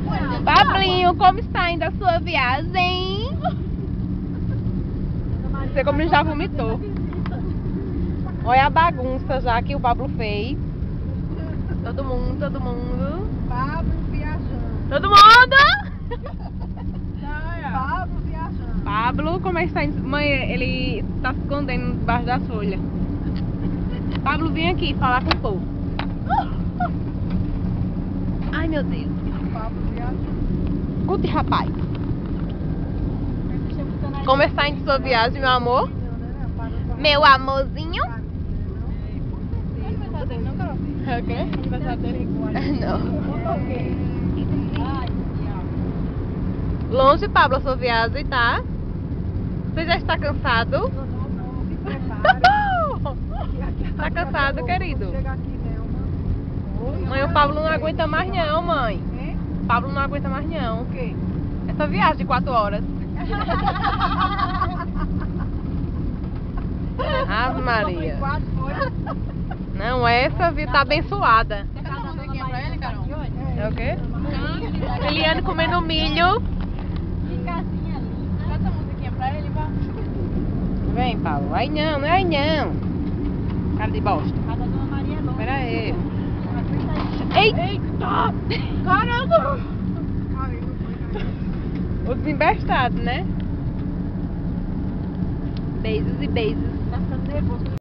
Pablinho, como está indo a sua viagem? Você como já vomitou. Olha a bagunça já que o Pablo fez. Todo mundo. Pablo viajando. Todo mundo! Pablo viajando. Pablo, como é que está indo? Mãe, ele está se escondendo debaixo das folhas. Pablo, vem aqui falar com o povo. Ai, meu Deus. Pablo viajando. Escute, rapaz. Como está indo sua viagem, meu amor? Meu amorzinho? É o quê? Não. Longe, Pablo, a sua viagem, tá? Você já está cansado? Tá cansado, querido? Mãe, o Pablo não aguenta mais não, mãe. O Pablo não aguenta mais não. O quê? Essa viagem de 4 horas. Ave Maria. Não, essa vida tá abençoada. Quer cantar uma musiquinha pra ele, Carol? É o quê? Eliane comendo milho. Canta a musiquinha pra ele, vá. Vem, Paulo. Ai não, não é ai não. Cara de bosta. A da Dona Maria é longa. Pera aí. Eita! Caramba! O desembestado, né? Beijos e beijos. Tá ficando nervoso.